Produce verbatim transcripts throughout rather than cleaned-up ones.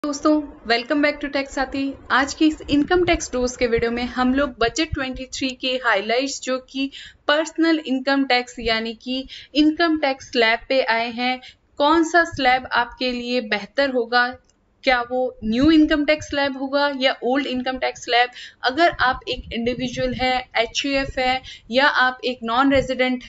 दोस्तों, welcome back to tax साथी। आज की इस इनकम टैक्स डोज के वीडियो में हम लोग बजट तेईस के हाइलाइट्स जो कि पर्सनल इनकम टैक्स यानी कि इनकम टैक्स स्लैब पे आए हैं। कौन सा स्लैब आपके लिए बेहतर होगा, क्या वो न्यू इनकम टैक्स स्लैब होगा या ओल्ड इनकम टैक्स स्लैब। अगर आप एक इंडिविजुअल है, एच यू एफ है या आप एक नॉन रेजिडेंट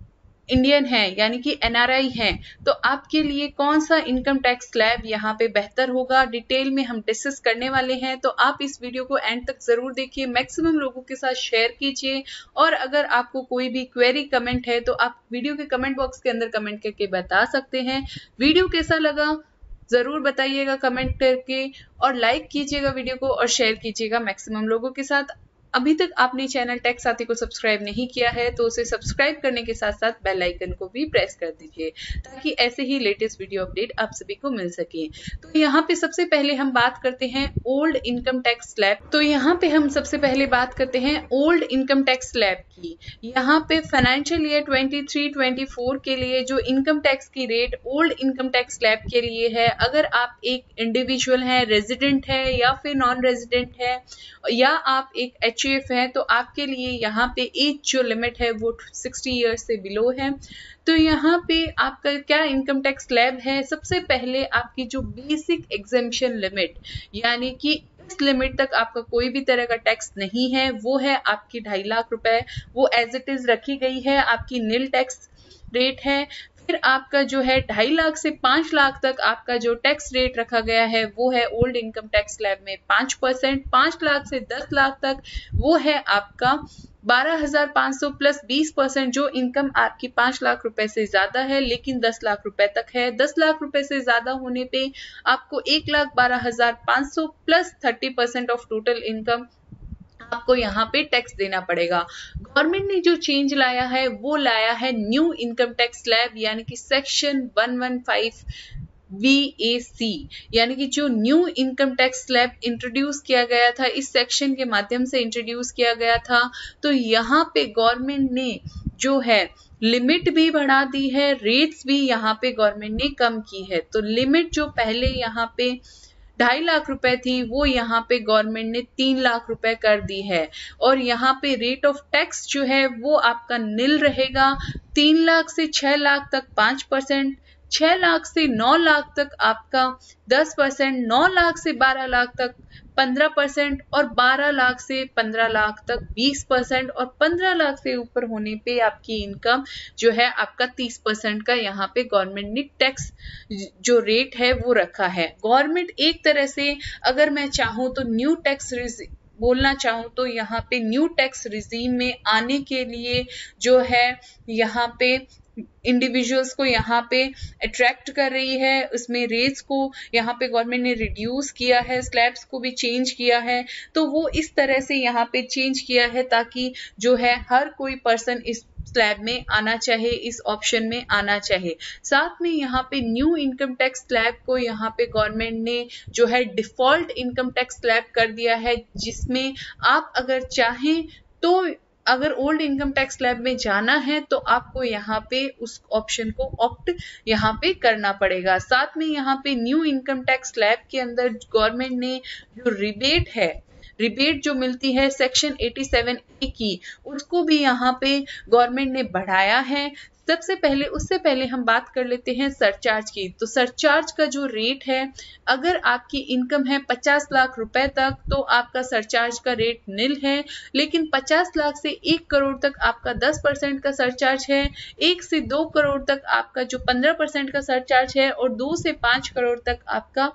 इंडियन है यानी कि एन आर आई हैं, तो आपके लिए कौन सा इनकम टैक्स स्लैब यहाँ पे बेहतर होगा, डिटेल में हम डिस्कस करने वाले हैं। तो आप इस वीडियो को एंड तक जरूर देखिए, मैक्सिमम लोगों के साथ शेयर कीजिए और अगर आपको कोई भी क्वेरी कमेंट है तो आप वीडियो के कमेंट बॉक्स के अंदर कमेंट करके बता सकते हैं। वीडियो कैसा लगा जरूर बताइएगा कमेंट करके और लाइक कीजिएगा वीडियो को और शेयर कीजिएगा मैक्सिमम लोगों के साथ। अभी तक आपने चैनल टैक्स साथी को सब्सक्राइब नहीं किया है तो उसे सब्सक्राइब करने के साथ साथ बेल आइकन को भी प्रेस कर दीजिए ताकि ऐसे ही लेटेस्ट वीडियो अपडेट आप सभी को मिल सके। तो यहाँ पे सबसे पहले हम बात करते हैं ओल्ड इनकम टैक्स स्लैब। तो यहाँ पे हम सबसे पहले बात करते हैं ओल्ड इनकम टैक्स स्लैब की। यहाँ पे फाइनेंशियल ईयर तेईस चौबीस के लिए जो इनकम टैक्स की rate old income tax slab के लिए है, अगर आप एक इंडिविजुअल है, रेजिडेंट है या फिर नॉन रेजिडेंट है या आप एक एच यू एफ है, तो आपके लिए यहाँ पे एज जो लिमिट है वो साठ इयर्स से बिलो है। तो यहाँ पे आपका क्या इनकम टैक्स स्लैब है, सबसे पहले आपकी जो बेसिक एग्जेम्पशन लिमिट यानी कि इस लिमिट तक आपका कोई भी तरह का टैक्स नहीं है, वो है आपकी ढाई लाख रुपए। वो एज इट इज रखी गई है, आपकी नील टैक्स रेट है। फिर आपका जो है ढाई लाख से पांच लाख तक आपका जो टैक्स रेट रखा गया है वो है ओल्ड इनकम टैक्स स्लैब में पांच परसेंट। पांच लाख से दस लाख तक वो है आपका बारह हजार पांच सौ प्लस बीस परसेंट जो इनकम आपकी पांच लाख रुपए से ज्यादा है लेकिन दस लाख रुपए तक है। दस लाख रुपए से ज्यादा होने पे आपको एक लाख बारह हजार पांच सौ plus thirty percent of total income आपको यहाँ पे टैक्स देना पड़ेगा। गवर्नमेंट ने जो चेंज लाया है वो लाया है न्यू इनकम टैक्स स्लैब यानी कि सेक्शन एक सौ पंद्रह वी ए सी, यानी कि जो new income tax slab introduce किया गया था, इस सेक्शन के माध्यम से इंट्रोड्यूस किया गया था। तो यहाँ पे गवर्नमेंट ने जो है लिमिट भी बढ़ा दी है, रेट्स भी यहाँ पे गवर्नमेंट ने कम की है। तो लिमिट जो पहले यहाँ पे ढाई लाख रुपए थी वो यहाँ पे गवर्नमेंट ने तीन लाख रुपए कर दी है और यहाँ पे रेट ऑफ टैक्स जो है वो आपका नील रहेगा। तीन लाख से छह लाख तक पांच परसेंट, छह लाख से नौ लाख तक आपका दस परसेंट, नौ लाख से बारह लाख तक पंद्रह परसेंट और बारह लाख से पंद्रह लाख तक बीस परसेंट और पंद्रह लाख से ऊपर होने पे आपकी इनकम जो है आपका तीस परसेंट का यहाँ पे गवर्नमेंट ने टैक्स जो रेट है वो रखा है। गवर्नमेंट एक तरह से अगर मैं चाहूँ तो न्यू टैक्स बोलना चाहूँ तो यहाँ पे न्यू टैक्स रिजीम में आने के लिए जो है यहाँ पे इंडिविजुअल्स को यहाँ पे अट्रैक्ट कर रही है। उसमें रेट्स को यहाँ पे गवर्नमेंट ने रिड्यूस किया है, स्लैब्स को भी चेंज किया है। तो वो इस तरह से यहाँ पे चेंज किया है ताकि जो है हर कोई पर्सन इस स्लैब में आना चाहे, इस ऑप्शन में आना चाहे। साथ में यहाँ पे न्यू इनकम टैक्स स्लैब को यहाँ पे गवर्नमेंट ने जो है डिफॉल्ट इनकम टैक्स स्लैब कर दिया है, जिसमें आप अगर चाहें तो अगर ओल्ड इनकम टैक्स स्लैब में जाना है तो आपको यहाँ पे उस ऑप्शन को ऑप्ट यहाँ पे करना पड़ेगा। साथ में यहाँ पे न्यू इनकम टैक्स स्लैब के अंदर गवर्नमेंट ने जो रिबेट है, रिबेट जो मिलती है सेक्शन सत्तासी ए की, उसको भी यहाँ पे गवर्नमेंट ने बढ़ाया है। सबसे पहले उससे पहले हम बात कर लेते हैं सरचार्ज की। तो सरचार्ज का जो रेट है, अगर आपकी इनकम है पचास लाख रुपए तक तो आपका सरचार्ज का रेट नील है, लेकिन पचास लाख से एक करोड़ तक आपका दस परसेंट का सरचार्ज है, एक से दो करोड़ तक आपका जो पंद्रह परसेंट का सरचार्ज है और दो से पांच करोड़ तक आपका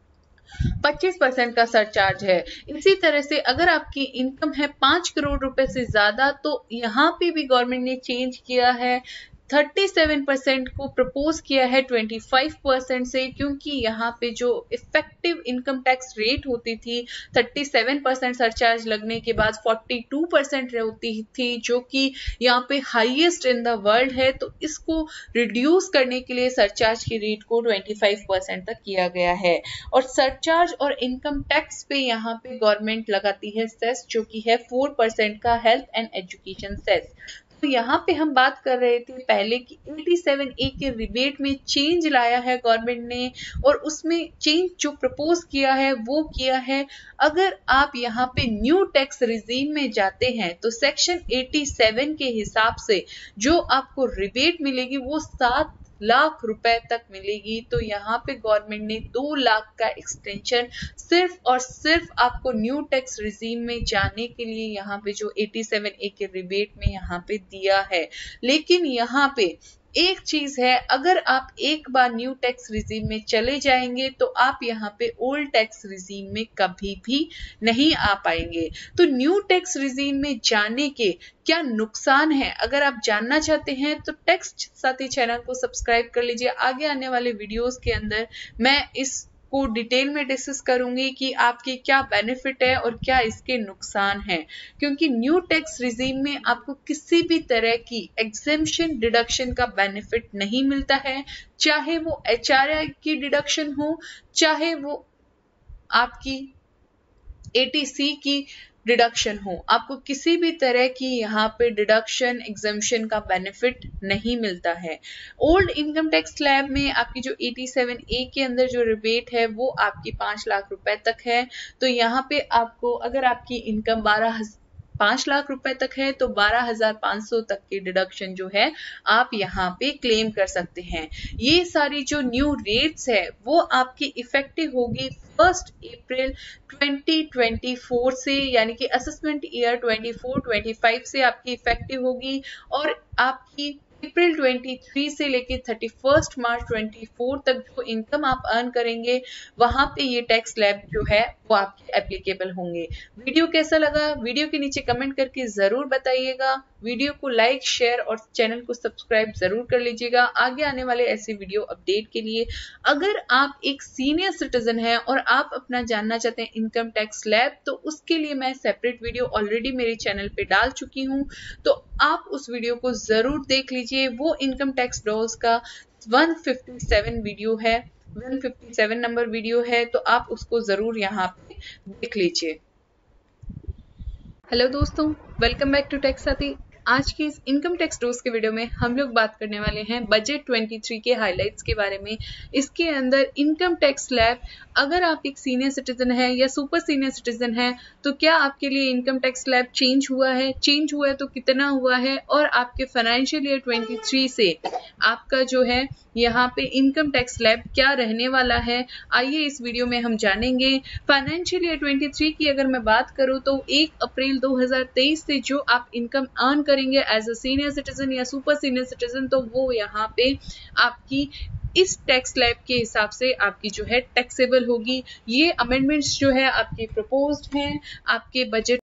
पच्चीस परसेंट का सरचार्ज है। इसी तरह से अगर आपकी इनकम है पांच करोड़ रुपए से ज्यादा तो यहाँ पे भी गवर्नमेंट ने चेंज किया है, सैंतीस परसेंट को प्रपोज किया है पच्चीस परसेंट से, क्योंकि यहाँ पे जो इफेक्टिव इनकम टैक्स रेट होती थी सैंतीस परसेंट सरचार्ज लगने के बाद बयालीस परसेंट होती थी, जो कि यहाँ पे हाईएस्ट इन द वर्ल्ड है। तो इसको रिड्यूस करने के लिए सरचार्ज की रेट को पच्चीस परसेंट तक किया गया है। और सरचार्ज और इनकम टैक्स पे यहाँ पे गवर्नमेंट लगाती है सेस, जो कि है चार परसेंट का हेल्थ एंड एजुकेशन सेस। तो यहाँ पे हम बात कर रहे थे पहले कि सत्तासी ए के रिबेट में चेंज लाया है गवर्नमेंट ने, और उसमें चेंज जो प्रपोज किया है वो किया है, अगर आप यहाँ पे न्यू टैक्स रिजीम में जाते हैं तो सेक्शन सत्तासी के हिसाब से जो आपको रिबेट मिलेगी वो सात लाख रुपए तक मिलेगी। तो यहाँ पे गवर्नमेंट ने दो लाख का एक्सटेंशन सिर्फ और सिर्फ आपको न्यू टैक्स रिजीम में जाने के लिए यहाँ पे जो सत्तासी ए के रिबेट में यहाँ पे दिया है। लेकिन यहाँ पे एक चीज है, अगर आप एक बार न्यू टैक्स रिजीम में चले जाएंगे तो आप यहाँ पे ओल्ड टैक्स रिजीम में कभी भी नहीं आ पाएंगे। तो न्यू टैक्स रिजीम में जाने के क्या नुकसान है, अगर आप जानना चाहते हैं तो टैक्स साथी चैनल को सब्सक्राइब कर लीजिए। आगे आने वाले वीडियोस के अंदर मैं इस को डिटेल में डिस्कस करूंगी कि आपके क्या बेनिफिट है और क्या इसके नुकसान हैं, क्योंकि न्यू टैक्स रिजीम में आपको किसी भी तरह की एग्जेम्पशन डिडक्शन का बेनिफिट नहीं मिलता है, चाहे वो एच आर आई की डिडक्शन हो, चाहे वो आपकी ए टी सी की डिडक्शन हो, आपको किसी भी तरह की यहाँ पे डिडक्शन एग्जेम्पशन का बेनिफिट नहीं मिलता है। ओल्ड इनकम टैक्स स्लैब में आपकी जो सत्तासी ए के अंदर जो रिबेट है वो आपकी पांच लाख रुपए तक है। तो यहाँ पे आपको अगर आपकी इनकम बारह पांच लाख रुपए तक है तो बारह हजार पांच सौ तक की डिडक्शन जो है आप यहाँ पे क्लेम कर सकते हैं। ये सारी जो न्यू रेट्स है वो आपकी इफेक्टिव होगी first April twenty twenty four से, यानी कि assessment year twenty four twenty five से आपकी इफेक्टिव होगी, और आपकी अप्रैल तेईस से लेके thirty first March twenty four तक जो इनकम आप अर्न करेंगे वहां पे ये टैक्स स्लैब जो है वो आपके एप्लीकेबल होंगे। वीडियो कैसा लगा वीडियो के नीचे कमेंट करके जरूर बताइएगा। वीडियो को लाइक शेयर और चैनल को सब्सक्राइब जरूर कर लीजिएगा आगे आने वाले ऐसे वीडियो अपडेट के लिए। अगर आप एक सीनियर सिटीजन हैं और आप अपना जानना चाहते हैं इनकम टैक्स स्लैब, तो उसके लिए मैं सेपरेट वीडियो ऑलरेडी मेरे चैनल पे डाल चुकी हूँ, तो आप उस वीडियो को जरूर देख लीजिए। वो इनकम टैक्स डॉल्स का एक सौ सत्तावन वीडियो है, एक सौ सत्तावन नंबर वीडियो है, तो आप उसको जरूर यहाँ पे देख लीजिए। हेलो दोस्तों, वेलकम बैक टू टैक्स साथी। आज की इस इनकम टैक्स डोज के वीडियो में हम लोग बात करने वाले हैं बजट तेईस के हाइलाइट्स के बारे में। इसके अंदर इनकम टैक्स स्लैब, अगर आप एक सीनियर सिटीजन है या सुपर सीनियर सिटीजन है तो क्या आपके लिए इनकम टैक्स स्लैब चेंज हुआ है, चेंज हुआ है तो कितना हुआ है, और आपके फाइनेंशियल ईयर तेईस से आपका जो है यहाँ पे इनकम टैक्स स्लैब क्या रहने वाला है, आइए इस वीडियो में हम जानेंगे। फाइनेंशियल ईयर तेईस की अगर मैं बात करूँ तो एक अप्रैल दो हजार तेईस से जो आप इनकम अर्न करेंगे एज अ सीनियर सिटीजन या सुपर सीनियर सिटीजन, तो वो यहाँ पे आपकी इस टैक्स स्लैब के हिसाब से आपकी जो है टैक्सेबल होगी। ये अमेंडमेंट्स जो है आपकी प्रपोज्ड हैं आपके बजट